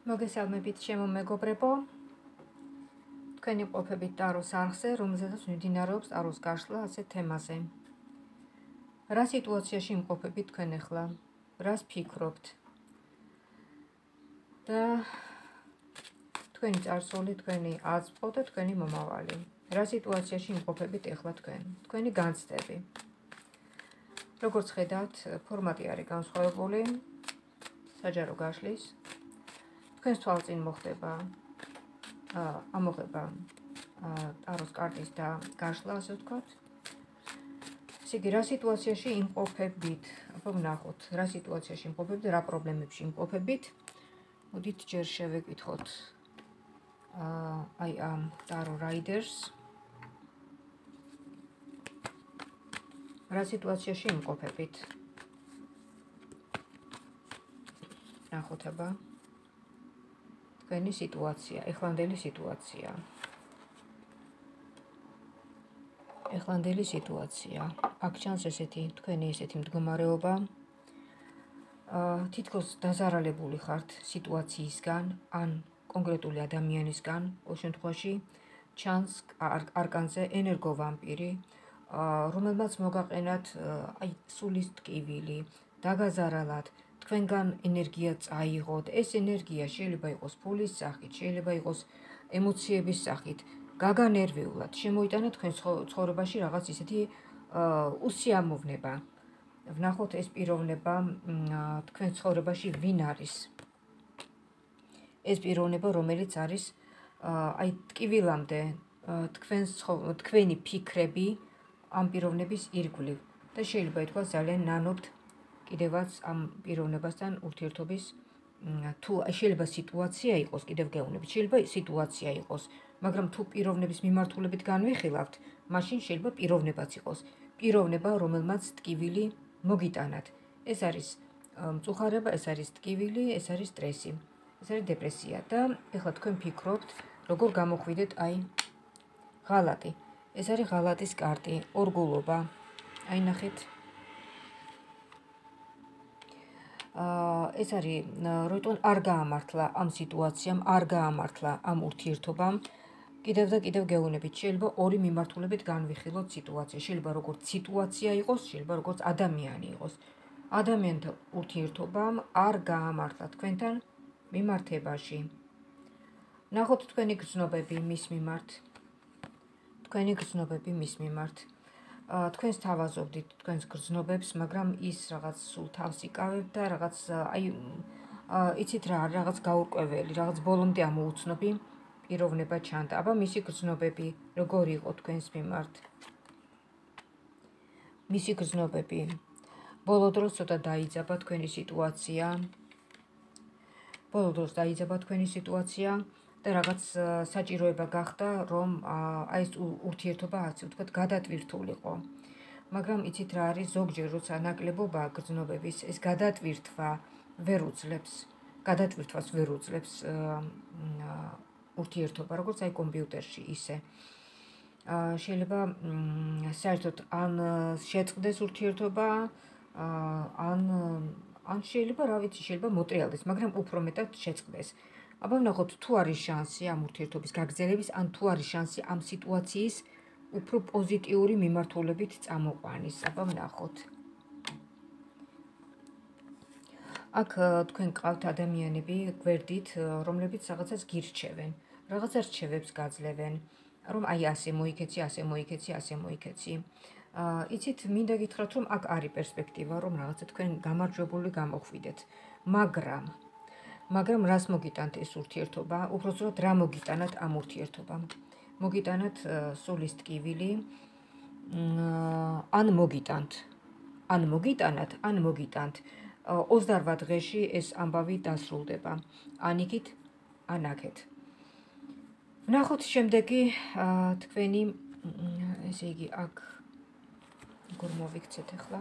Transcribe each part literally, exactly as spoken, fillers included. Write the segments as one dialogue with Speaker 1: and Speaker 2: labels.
Speaker 1: მოგესალმებით ჩემო მეგობრებო. თქვენი ყოფებით ტაროს არხზე, რომელზედაც მიმდინარეობს ტაროს გაშლა ასეთ თემაზე. რა სიტუაციაში იმყოფებით თქვენ ახლა? რას ფიქრობთ? და თქვენი წარსული, თქვენი აზრყო და თქვენი მომავალი. რა სიტუაციაში იმყოფებით ახლა თქვენ? თქვენი განცდები. როგორც ხედავთ, ფორმატი არის განსხვავებული საჯარო გაშლის. თქვენს თვალწინ მოხდება ამოღება ტაროს კარტის და გაშლა, ასე ვთქვათ. ესე იგი, რა სიტუაციაში იმყოფებით? აბა ვნახოთ, რა სიტუაციაში იმყოფებით, რა პრობლემებში იმყოფებით. მოდით ჯერ შევეკითხოთ აი ამ ტარო რაიდერს. რა სიტუაციაში იმყოფებით? ნახოთ აბა. თქვენი სიტუაცია, ეხლანდელი სიტუაცია. ეხლანდელი სიტუაცია. აქ ჩანს ესეთი თქვენი ესეთი მდგომარეობა. აა თითქოს დაზარალებული ხართ სიტუაციისგან, ან კონკრეტული ადამიანისგან, ყოველ შემთხვევაში ჩანს არკანზე ენერგოვამპირი, რომელმაც მოგაყენათ აი სულის ტკივილი, დაგაზარალათ, თქვენგან ენერგია წაიღოთ. ეს ენერგია შეიძლება იყოს ფულის სახით, შეიძლება იყოს ემოციების სახით, გაგანერვიულად, შემოიტანა თქვენ ცხოვრებაში რაღაც ისეთი უსიამოვნება. ვნახოთ ეს პიროვნება თქვენ ცხოვრებაში ვინ არის. ეს პიროვნება, რომელიც არის აი ტკივილამდე თქვენს თქვენი ფიქრები ამ პიროვნების ირგვლივ და შეიძლება ითქვას ძალიან ნანობთ კიდევაც ამ პიროვნებასთან ურთიერთობის თუ შეიძლება სიტუაცია იყოს, კიდევ გეუბნებით, შეიძლება სიტუაცია იყოს, მაგრამ თუ პიროვნების მიმართულებით განვიხილავთ, მაშინ შეიძლება პიროვნებაც იყოს. პიროვნება, რომელმაც ტკივილი მოგიტანათ. ეს არის მწუხარება, ეს არის ტკივილი, ეს არის სტრესი, ეს არის დეპრესია და ეხლა თქვენ ფიქრობთ, როგორ გამოხვიდეთ აი ღალატი. ეს არის ღალატის კარტი, ორგულობა. აი ნახეთ. ეს არის როიტონ არ გაამართლა ამ სიტუაციამ, არ გაამართლა ამ ურთიერთობამ. კიდევ და კიდევ გეუბნებით, შეიძლება ორი მიმართულებით განვიხილოთ სიტუაცია. შეიძლება როგორც სიტუაცია იყოს, შეიძლება როგორც ადამიანი იყოს. ადამიანთან ურთიერთობამ არ გაამართლა თქვენთან მიმართებაში. ნახოთ თქვენი გრძნობები მის მიმართ. თქვენი გრძნობები მის მიმართ. თქვენს თავაზობდით თქვენს გრძნობებს, მაგრამ ის რაღაც სულ თავს იკავებ და რაღაც აი იცით რა, რაღაც გაურკვეველი, რაღაც ბოლომდე ამოუცნობი პიროვნება ჩანდა. აბა მისი გრძნობები როგორი იყო თქვენს მიმართ? მისი გრძნობები. ბოლო დროს ცოტა დაიძაბა თქვენი სიტუაცია. ბოლო დროს დაიძაბა თქვენი სიტუაცია და რაღაც საჭიროება გახდა, რომ აი ეს ურთიერთობა, ასე ვთქვათ, გადატვირთულიყო. მაგრამ იცით რა არის, ზოგჯერ როცა ნაკლებობა გრძნობების, ეს გადატვირთვა ვერ უძლებს, გადატვირთვას ვერ უძლებს ურთიერთობა, როგორც აი კომპიუტერში ისე. შეიძლება საერთოდ ან შეწყდეს ურთიერთობა, ან ან შეიძლება, რა ვიცი, შეიძლება მოტრიალდეს, მაგრამ უფრო მეტად შეწყდეს. აბა ვნახოთ, თუ არის შანსი ამ ურთიერთობის გაგრძელების, ან თუ არის შანსი ამ სიტუაციის უფრო პოზიტიური მიმართულებით წამოყვანის. აბა ვნახოთ. აქ თქვენ ყავთ ადამიანები გვერდით, რომლებიც რაღაცას გირჩევენ, რაღაცა რჩევებს გაძლევენ, რომ აი ასე მოიქეცი, ასე მოიქეცი, ასე მოიქეცი. იცით, მინდა გითხრათ, რომ აქ არის პერსპექტივა, რომ რაღაცა თქვენ გამარჯვებული გამოხვიდეთ, მაგრამ მაგრამ რას მოგიტანთ ეს ურთიერთობა? უბრალოდ რა მოგიტანათ ამ ურთიერთობამ? მოგიტანათ სულის ტკივილი, ან მოგიტანთ, ან მოგიტანათ, ან მოგიტანთ. ოცდაორ დღეში ეს ამბავი დასრულდება. ან იქით, ან აქეთ. ვნახოთ შემდეგი თქვენი, ესე იგი, აქ როგორ მოვიქცეთ ახლა?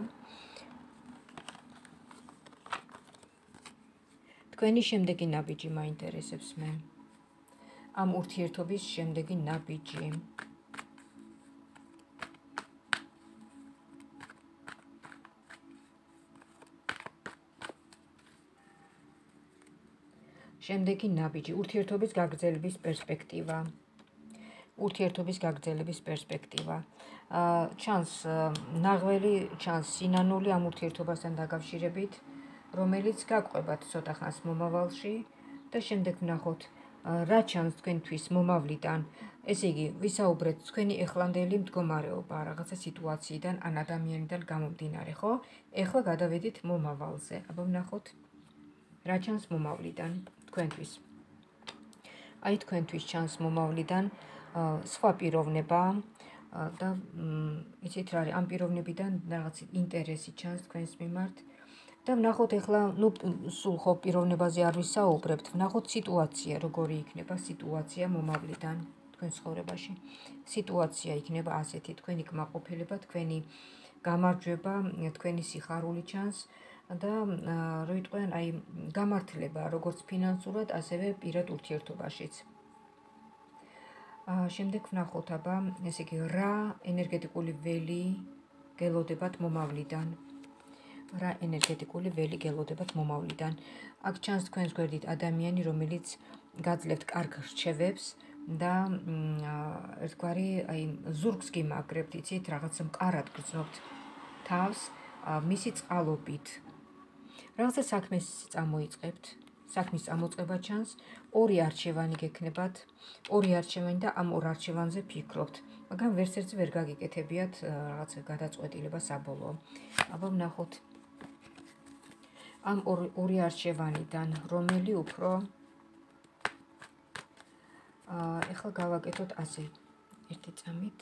Speaker 1: თქვენი შემდეგი ნაბიჯი მაინტერესებს მე. ამ ურთიერთობის შემდეგი ნაბიჯი. შემდეგი ნაბიჯი, ურთიერთობის გაგრძელების პერსპექტივა. ურთიერთობის გაგრძელების პერსპექტივა. ჩანს ნაღველი, ჩანს სინანული ამ ურთიერთობასთან დაკავშირებით, რომელიც გაგვყვებათ ცოტა ხანს მომავალში და შემდეგ ვნახოთ რა ჩანს თქვენთვის მომავლიდან. ესე იგი, ვისაუბრეთ თქვენი ეხლანდელი მდგომარეობა რაღაცა სიტუაციიდან ან ადამიანიდან გამომდინარე, ხო? ეხლა გადავედით მომავალზე. აბა ვნახოთ რა ჩანს მომავლიდან თქვენთვის. აი თქვენთვის ჩანს მომავლიდან სხვა პიროვნება და იცით რა არის, ამ პიროვნებიდან რაღაც ინტერესი ჩანს თქვენს მიმართ. და ვნახოთ ეხლა, ნუ სულ ხო პიროვნებაზე არ ვისაუბრებთ, ვნახოთ სიტუაცია, როგორი იქნება სიტუაცია მომავლიდან თქვენ ცხოვრებაში. სიტუაცია იქნება ასეთი, თქვენი კმაყოფილება, თქვენი გამარჯვება, თქვენი სიხარული ჩანს და რა ვიტყვიან, აი გამართლება როგორც ფინანსურად, ასევე პირად ურთიერთობაშიც. შემდეგ ვნახოთ, აბა, ესე იგი, რა ენერგეტიკული ველი გელოდებათ მომავლიდან. რა ენერგეტიკული ველი გელოდებათ მომავლიდან. აქ ჩანს თქვენს გვერდით ადამიანი, რომელიც გაძლევთ კარგ რჩევებს და ერთგვარი აი ზურგს გიმაგრებთ, იცით, რაღაც მყარად გრძნობთ თავს, მისი წყალობით. რაღაცა საქმეს წამოიწყებთ, საქმის წამოწყება ჩანს, ორი არჩევანი გექნებათ, ორი არჩევანი და ამ ორ არჩევანზე ფიქრობთ, მაგრამ ვერც ერთზე ვერ გაგიკეთებიათ რაღაცა გადაწყვეტილება საბოლოო. აბა ვნახოთ ამ ორი არჩევანიდან რომელი უფრო ეხლა გავაკეთოთ ასე ერთი წამით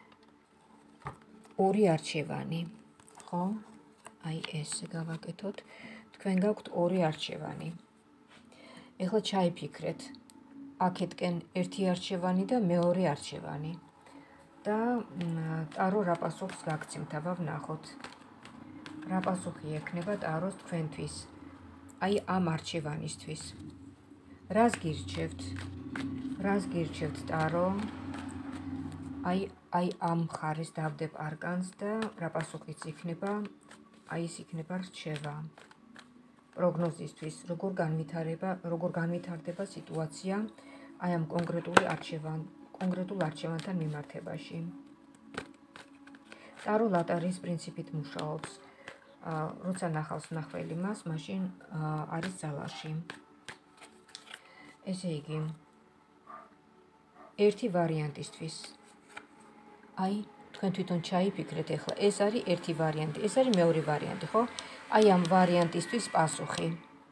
Speaker 1: ორი არჩევანი, ხო? აი ესე გავაკეთოთ. თქვენ გაქვთ ორი არჩევანი. ეხლა ჩაიფიქრეთ. აქეთკენ ერთი არჩევანი და მეორე არჩევანი. და ტარო რა პასუხს გაგცემთ, აბა ვნახოთ. რა პასუხი ექნება ტაროს თქვენთვის? აი ამ არჩევანისთვის. რას გირჩევთ? რას გირჩევთ ტარო? აი აი ამ მხარეს დავდებ არკანს და რა პასუხიც იქნება? აი ეს იქნება რჩევა. პროგნოზისთვის, როგორ განვითარება, როგორ განვითარდება სიტუაცია აი ამ კონკრეტული არჩევან, კონკრეტულ არჩევანთან მიმართებაში. ტარო ლატარიის პრინციპით მუშაობს. როცა ნახავს მნახველი მას, მაშინ არის ძალაში. ესე იგი, ერთი ვარიანტისთვის. აი, თქვენ თვითონ ჩაიფიქრეთ ეხლა, ეს არის ერთი ვარიანტი, ეს არის მეორე ვარიანტი, ხო? აი ამ ვარიანტისთვის პასუხი.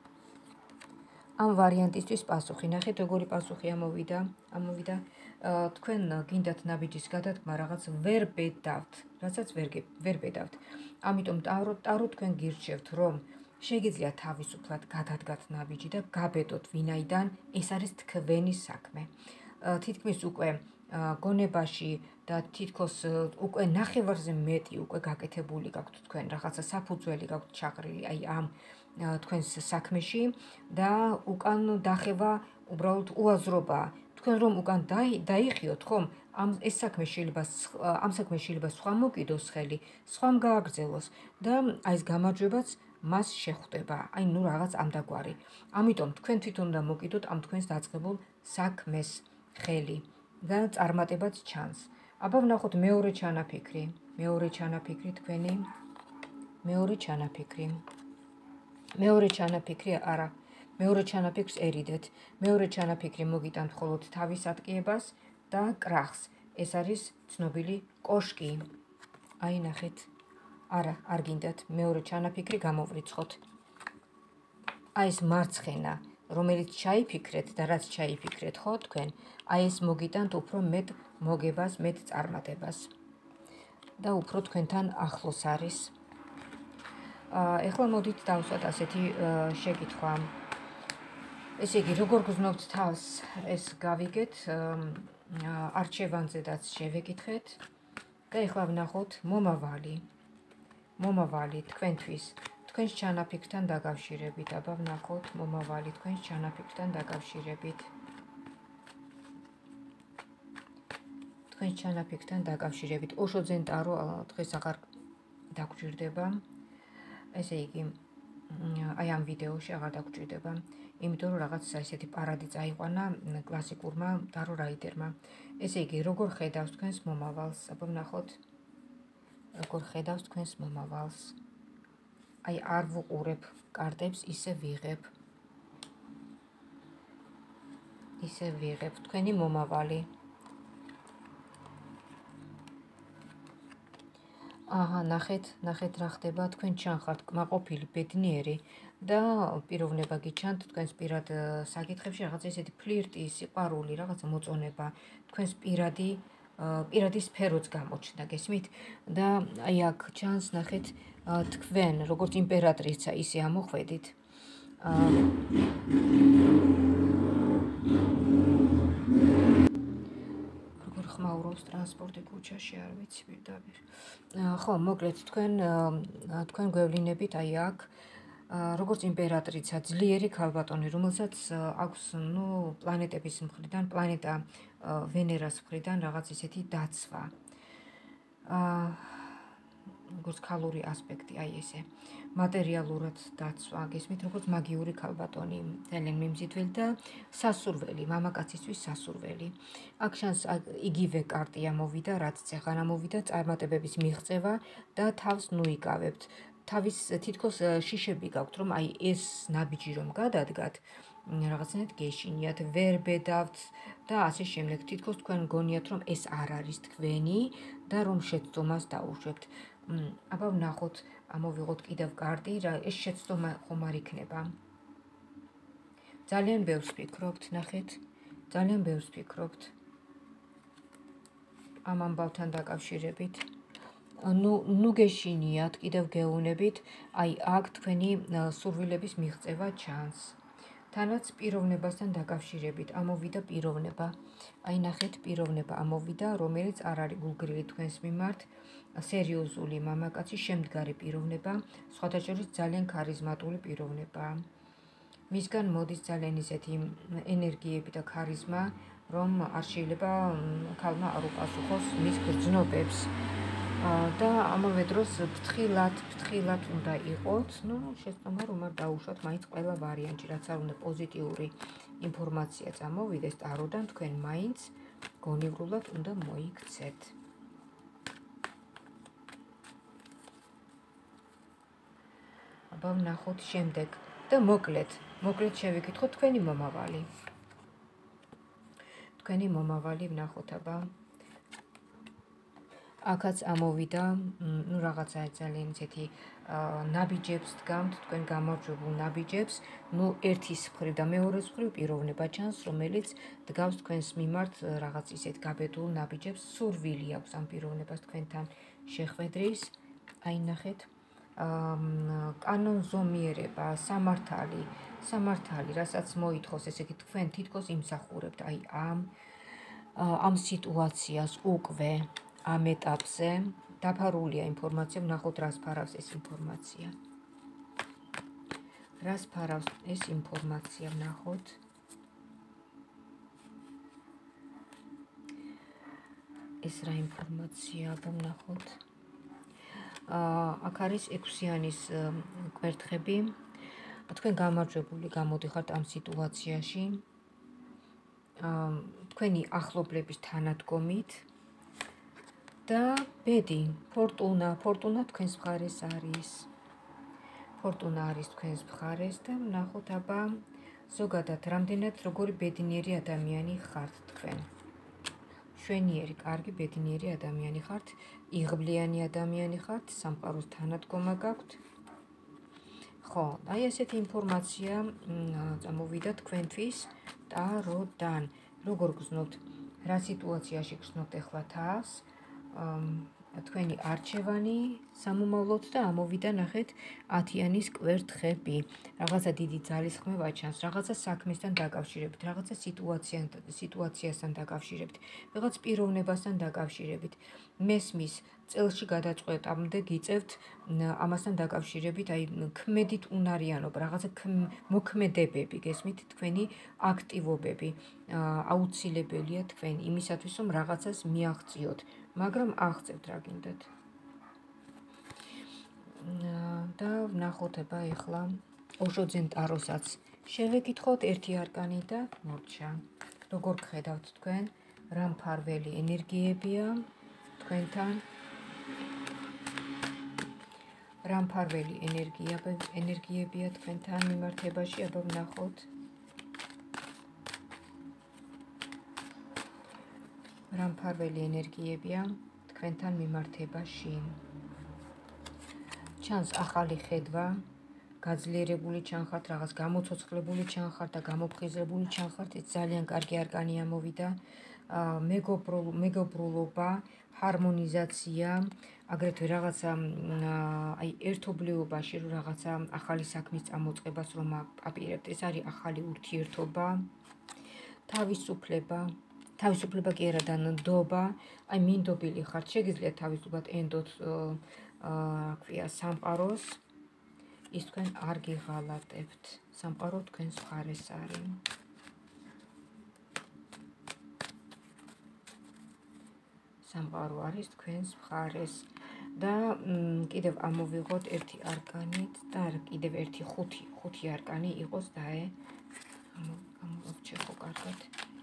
Speaker 1: ამ ვარიანტისთვის პასუხი. ნახეთ, როგორი პასუხი ამოვიდა, ამოვიდა. თქვენ გინდათ ნაბიჯის გადადგმა, რაღაც ვერ ბედავთ, რასაც ვერ ბედავთ. ამიტომ ტარო ტარო თქვენ გირჩევთ, რომ შეგიძლიათ თავისუფლად გადადგათ ნაბიჯი და გაბედოთ ვინაიდან ეს არის თქვენი საქმე. თითქმის უკვე გონებაში და თითქოს უკვე ნახევარზე მეტი უკვე გაკეთებული გაქვთ თქვენ რაღაცა საფუძველი გაქვთ ჩაყრილი აი ამ თქვენს საქმეში და უკან დახევა უბრალოდ უაზრობაა. თქვენ რომ უკან დაიხიოთ, ხომ? ამ ეს საქმე შეიძლება ამ საქმე შეიძლება სხვა მოკიდოს ხელი, სხვამ გააგრძელოს და აი ეს გამარჯვებაც მას შეხვდება. აი ნუ რაღაც ამდაგვარი. ამიტომ თქვენ თვითონ უნდა მოკიდოთ ამ თქვენს დაწყებულ საქმეს ხელი და წარმატებაც ჩანს. აბა ვნახოთ მეორე ჩანაფიქრი. მეორე ჩანაფიქრი თქვენი. მეორე ჩანაფიქრი. მეორე ჩანაფიქრი არა. მეორე ჩანაფიქრს ერიდეთ. მეორე ჩანაფიქრი მოგიტანთ მხოლოდ თავის ატკიებას და კრახს. ეს არის ცნობილი კოშკი. აი ნახეთ. არა, არ გინდათ მეორე ჩანაფიქრი გამოვრიცხოთ. აი ეს მარცხენა, რომელიც ჩაიფიქრეთ და რაც ჩაიფიქრეთ, ხო თქვენ? აი ეს მოგიტანთ უფრო მეტ მოგებას, მეტ წარმატებას. და უფრო თქვენთან ახლოს არის. ეხლა მოდით დავსვათ ასეთი შეკითხვა. ესე იგი, როგორ გრძნობთ თავს, ეს გავიგეთ, არჩევანზედაც შევეკითხეთ და ეხლა ვნახოთ მომავალი. მომავალი თქვენთვის, თქვენს ჩანაფიქრთან დაკავშირებით, აბა ვნახოთ მომავალი თქვენს ჩანაფიქრთან დაკავშირებით. თქვენს ჩანაფიქრთან დაკავშირებით. ოშოძენ ტარო დღეს აღარ დაგჭირდება. ესე იგი, აი ამ ვიდეოში აღარ დაგჭირდება. იმიტომ რომ რაღაც ესეთი პარადი წაიყვანა კლასიკურმა ტარო რაიდერმა. ესე იგი, როგორ ხედავს თქვენს მომავალს? აბა ვნახოთ. როგორ ხედავს თქვენს მომავალს? აი არ ვუყურებ კარტებს, ისე ვიღებ. ისე ვიღებ თქვენი მომავალი. აჰა, ნახეთ, ნახეთ რა ხდება, თქვენ ჩანხართ კმაყოფილი, ბედნიერი და პიროვნება გიჩანთ თქვენს პირად საკითხებში, რაღაც ესეთი ფლირტი, სიყვარული, რაღაცა მოწონება, თქვენს პირადი პირადი სფეროც გამოჩნდა, გესმით? და აი აქ ჩანს, ნახეთ, თქვენ როგორც იმპერატრიცა ისე ამოხვედით. ხმაურობს ტრანსპორტი ქუჩაში, არ ვიცი პირდაპირ. ხო, მოკლედ თქვენ თქვენ გვევლინებით აი აქ როგორც იმპერატრიცა, ძლიერი ქალბატონი, რომელსაც აქვს, ნუ, პლანეტების მხრიდან, პლანეტა ვენერას მხრიდან რაღაც ისეთი დაცვა. აა როგორც ქალური ასპექტი, აი ესე. მატერიალურად დაცვა, გესმით, როგორც მაგიური ქალბატონი, ძალიან მიმზიდველი და სასურველი, მამაკაცისთვის სასურველი. აქ შანს იგივე კარტი ამოვიდა, რაც წეღან ამოვიდა, წარმატებების მიღწევა და თავს ნუიკავებთ. თავის თითქოს შიშები გაქვთ, რომ აი ეს ნაბიჯი რომ გადადგათ, რაღაცნაირად გეშინიათ, ვერ ბედავთ და ასე შემდეგ. თითქოს თქვენ გონიათ, რომ ეს არ არის თქვენი და რომ შეცდომას დაუშვებთ. აბა ვნახოთ, ამოვიღოთ კიდევ კარტი, რა ეს შეცდომა ხომ არ იქნება. ძალიან ბევრს ფიქრობთ, ნახეთ, ძალიან ბევრს ფიქრობთ. ამ ამბავთან დაკავშირებით. ნუ ნუ გეშინიათ, კიდევ გეუნებით, აი აქ თქვენი სურვილების მიღწევა ჩანს. თანაც პიროვნებასთან დაკავშირებით ამოვიდა პიროვნება. აი ნახეთ, პიროვნება ამოვიდა, რომელიც არ არის გულგრილი თქვენს მიმართ, სერიოზული მამაკაცი, შემდგარი პიროვნება, სხვათა შორის ძალიან ქარიზმატული პიროვნება. მისგან მოდის ძალიან ისეთი ენერგიები და ქარიზმა, რომ არ შეიძლება ქალმა არ უპასუხოს მის გრძნობებს. და ამავე დროს ფრთხილად, ფრთხილად უნდა იყოთ, ნუ შეცდომა რომ არ დაუშვათ მაინც ყველა ვარიანტი, რაც არ უნდა პოზიტიური ინფორმაცია წამოვიდეს ტაროდან, თქვენ მაინც გონივრულად უნდა მოიქცეთ. აბა ვნახოთ შემდეგ და მოკლედ, მოკლედ შევიკითხოთ თქვენი მომავალი. თქვენი მომავალი ვნახოთ, აბა. აქაც ამოვიდა, ნუ რაღაცა ძალიან ისეთი ნაბიჯებს დგამთ, თქვენ გამარჯვებულ ნაბიჯებს, ნუ ერთის მხრივ და მეორეს მხრივ პიროვნება ჩანს, რომელიც დგავს თქვენს მიმართ რაღაც ისეთ გაბედულ ნაბიჯებს, სურვილი აქვს ამ პიროვნებას თქვენთან შეხვედრის. აი ნახეთ, კანონზომიერება, სამართალი, სამართალი, რასაც მოითხოვს, ესე იგი თქვენ თითქოს იმსახურებთ აი ამ ამ სიტუაციას უკვე ამ ეტაპზე დაფარულია ინფორმაცია, ვნახოთ რას ფარავს ეს ინფორმაცია. რას ფარავს ეს ინფორმაცია, ვნახოთ. ეს რა ინფორმაცია, ვნახოთ. აქ არის ექვსიანის კვერთხები. თქვენ გამარჯვებული გამოდიხართ ამ სიტუაციაში. თქვენი ახლობლების თანადგომით. და ბედი, ფორტუნა, ფორტუნა თქვენს მხარეს არის. ფორტუნა არის თქვენს მხარეს და ვნახოთ, აბა, ზოგადად, რამდენად როგორი ბედნიერი ადამიანი ხართ თქვენ. მშვენიერი, კარგი, ბედნიერი ადამიანი ხართ, იღბლიანი ადამიანი ხართ, სამყაროს თანადგომა გაქვთ. ხო, აი ესეთი ინფორმაცია წამოვიდა თქვენთვის ტაროდან. როგორ გრძნობთ, რა სიტუაციაში გრძნობთ ახლა თავს? თქვენი არჩევანი სამომავლოდ და ამოვიდა ნახეთ ათიანის კვერთხები. რაღაცა დიდი ძალისხმევა ჩანს, რაღაცა საქმესთან დაკავშირებით, რაღაცა სიტუაციასთან დაკავშირებით, რაღაც პიროვნებასთან დაკავშირებით. მესმის წელში გადაწყვეტამდე გიწევთ ამასთან დაკავშირებით, აი ქმედით უნარიანობა, რაღაცა მოქმედებები, გესმით, თქვენი აქტივობები აუცილებელია თქვენ იმისათვის, რომ რაღაცას მიაღწიოთ. მაგრამ აღწევთ რა გინდათ. და ვნახოთ აბა ეხლა ოშოძენ ტაროსაც შევეკითხოთ ერთი არკანი და მორჩა. როგორ გხედავთ თქვენ, რა მფარველი ენერგიებია თქვენთან? რა მფარველი ენერგიებია თქვენთან მიმართებაში, აბა ვნახოთ. რა მფარველი ენერგიებია თქვენთან მიმართებაში. ჩანს ახალი ხედვა, გაძლიერებული ჩანხართ, რაღაც გამოცოცხლებული ჩანხართ და გამოფხიზლებული ჩანხართ. ეს ძალიან კარგი არკანი ამოვიდა. მეგობრულობა, ჰარმონიზაცია, აგრეთვე რაღაცა აი ერთობლიობაში რომ რაღაცა ახალი საქმის წამოწყებას რომ აპირებთ. ეს არის ახალი ურთიერთობა, თავისუფლება, თავისუფლება კი არა და ნდობა, აი მინდობილი ხართ, შეგიძლიათ თავისუფლად ენდოთ აა ქვია სამყაროს. ის თქვენ არ გიღალატებთ. სამყარო თქვენს მხარეს არის. სამყარო არის თქვენს მხარეს. და კიდევ ამოვიღოთ ერთი არკანით და კიდევ ერთი ხუთი, ხუთი არკანი იყოს დაე. გამოვჩეხო კარგად.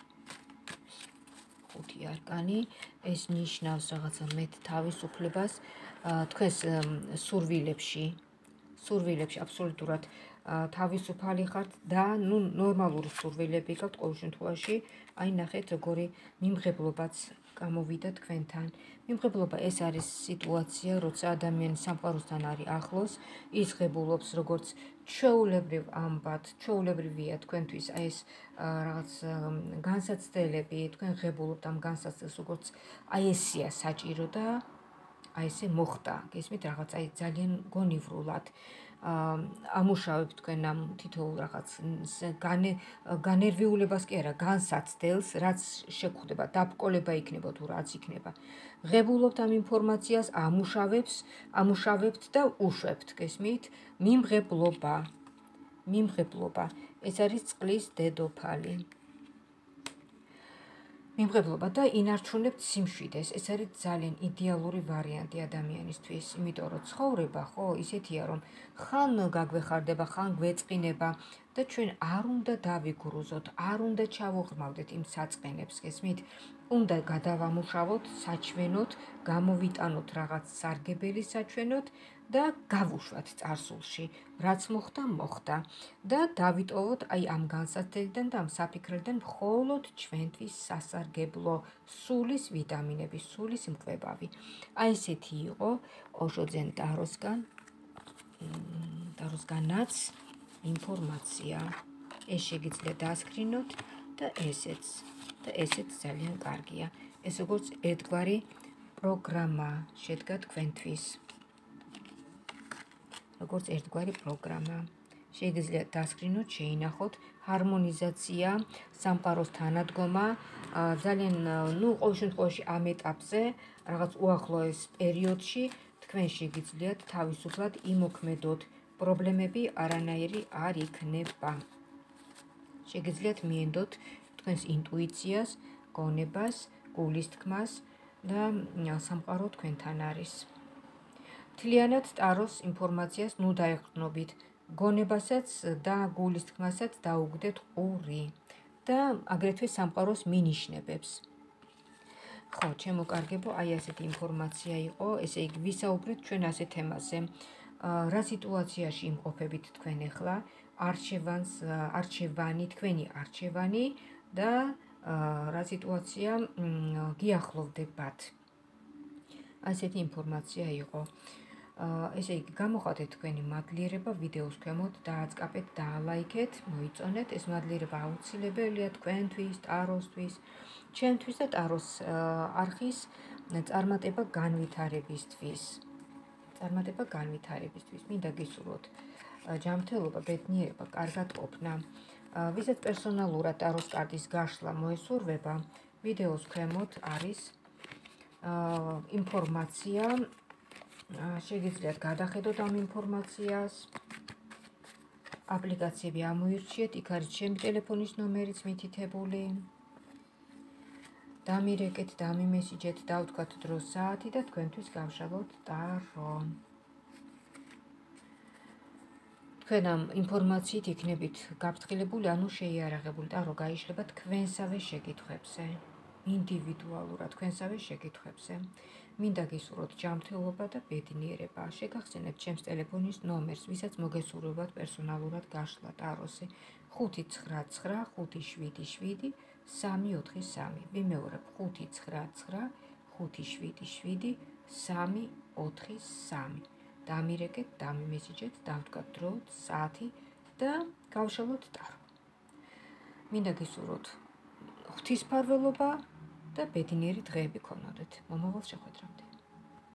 Speaker 1: ხუთი არკანი, ეს ნიშნავს რაღაცა მეტ თავისუფლებას თქვენს სურვილებში. სურვილებში აბსოლუტურად თავისუფალი ხართ და ნუ ნორმალური სურვილები გაქვთ ყოველ შემთხვევაში. აი ნახეთ როგორი მიმღებლობაც გამოვიდა თქვენთან. მიმღებლობა ეს არის სიტუაცია, როცა ადამიანი სამყაროსთან არის ახლოს, ის ღებულობს როგორც ჩვეულებრივ ამბად, ჩვეულებრივია თქვენთვის აი ეს რაღაც განსაცდელები, თქვენ ღებულობთ ამ განსაცდელს, როგორც აი ესია საჭირო და აი ესე მოხდა. გესმით რაღაც აი ძალიან გონივრულად ამუშავებთ თქვენ ამ თითოეულ რაღაც განერვიულებას კი არა, განსაცდელს, რაც შეგხვდება, დაბკოლება იქნება თუ რაც იქნება. ღებულობთ ამ ინფორმაციას, ამუშავებს, ამუშავებთ და უშვებთ, გესმით? მიმღებლობა. მიმღებლობა. ეს არის წყლის დედოფალი. მიმღებლობა და ინარჩუნებთ სიმშვიდეს. ეს არის ძალიან იდეალური ვარიანტი ადამიანისთვის, იმიტომ რომ ცხოვრება ხო ისეთია რომ ხან გაგვეხარდება, ხან გვეწყინება და ჩვენ არ უნდა დავიგრუზოთ, არ უნდა ჩავუღრმავდეთ იმ საწყენებს, გესმით? უნდა გადავამუშავოთ საჩვენოთ, გამოვიტანოთ რაღაც სარგებელი საჩვენოთ და გავუშვათ წარსულში, რაც მოხდა, მოხდა და დავიტოვოთ აი ამ განსაცდელიდან და ამ საფიქრებიდან მხოლოდ ჩვენთვის სასარგებლო სულის ვიტამინები, სულის მკვლევარი. აი ესეთი იყო ოშოძენ ტაროსგან, ტაროსგანაც ინფორმაცია. ეს შეგიძლიათ დასკრინოთ და ესეც და ესეც ძალიან კარგია. ეს როგორც ერთგვარი პროგრამა შედგა თქვენთვის. როგორც ერთგვარი პროგრამა. შეგიძლიათ დასკრინოთ, შეინახოთ, ჰარმონიზაცია, სამყაროს თანადგომა, ძალიან, ნუ ყოველ შემთხვევაში ამ ეტაპზე, რაღაც უახლოეს პერიოდში, თქვენ შეგიძლიათ თავისუფლად იმოქმედოთ, პრობლემები არანაირი არ იქნება. შეგიძლიათ მიენდოთ თქვენს ინტუიციას, გონებას, გულის თქმას და სამყარო თქვენთან არის. მთლიანად ტაროს ინფორმაციას ნუ დაეყრდნობით, გონებასაც და გულის თქმასაც დაუგდეთ ყური და აგრეთვე სამყაროს მინიშნებებს. ხო, ჩემო კარგებო, აი ასეთი ინფორმაცია იყო, ესე იგი ვისაუბრეთ ჩვენ ასეთ თემაზე. რა სიტუაციაში იმყოფებით თქვენ ახლა? არჩევანს, არჩევანი, თქვენი არჩევანი და რა სიტუაცია გიახლოვდებათ. ასეთი ინფორმაცია იყო. ესე იგი, გამოხატეთ თქვენი მადლიერება ვიდეოს ქვემოთ, დააწყაპეთ, დაალაიქეთ, მოიწონეთ. ეს მადლიერება აუცილებელია თქვენთვის, ტაროსთვის, ჩემთვის და ტაროს არხის წარმატება განვითარებისთვის. წარმატება განვითარებისთვის. მინდა გისურვოთ ჯანმრთელობა, ბედნიერება, კარგად ყოფნა. ვისაც პერსონალურად ტაროს კარტის გაშლა მოესურვება, ვიდეოს ქვემოთ არის ინფორმაცია. შეგიძლიათ გადახედოთ ამ ინფორმაციას. აპლიკაციები ამოირჩიეთ, იქ არის ჩემი ტელეფონის ნომერიც მითითებული. დამირეკეთ, დამიმესიჯეთ, დავთქვათ დრო საათი და თქვენთვის გავშალოთ ტარო. თქვენ ამ ინფორმაციით იქნებით გაფრთხილებული, ანუ შეიარაღებული და რო გაიშლება თქვენსავე შეკითხვებზე, ინდივიდუალურად თქვენსავე შეკითხვებზე. მინდა გისურვოთ ჯანმრთელობა და ბედნიერება. შეგახსენებთ ჩემს ტელეფონის ნომერს, ვისაც მოგესურვებათ პერსონალურად გაშლა ტაროსი ხუთი ცხრა ცხრა ხუთი შვიდი შვიდი სამი ოთხი სამი. ვიმეორებ ხუთი ცხრა ცხრა ხუთი შვიდი შვიდი სამი ოთხი სამი. დამირეკეთ, დამიმესიჯეთ, დავდგათ დრო, საათი და გავშალოთ ტარო. მინდა გისურვოთ ღვთისმფარველობა და ბედნიერი დღეები გქონოდეთ. მომავალ შეხვედრამდე.